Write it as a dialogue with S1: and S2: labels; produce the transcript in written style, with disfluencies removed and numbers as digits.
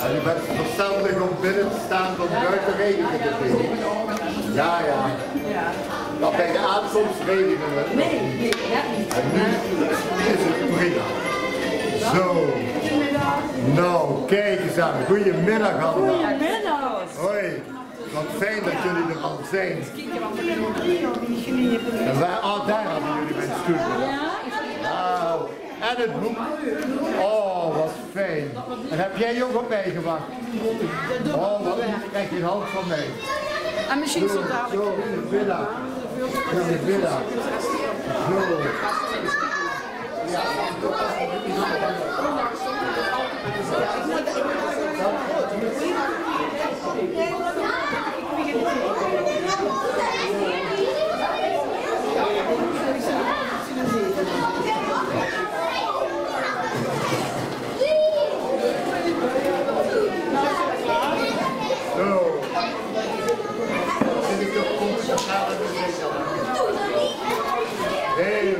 S1: En je bent verstandig om binnen te staan van buiten regenen te vinden. Ja, ja. Maar bij de aankomst regenen we.
S2: Nee, net niet.
S1: En nu is het prima. Zo. Nou, kijk eens aan. Goedemiddag allemaal.
S2: Goedemiddag.
S1: Hoi. Wat fijn dat jullie er al zijn. En waar, oh, daar hadden jullie mijn stoel. Nou, en het boek. Oh, wat fijn. En heb jij ook op mij gewacht? Oh, wat krijg je een hand van mij.
S2: En misschien zo dadelijk.
S1: Zo, goedemiddag. Goedemiddag. Zo. Heel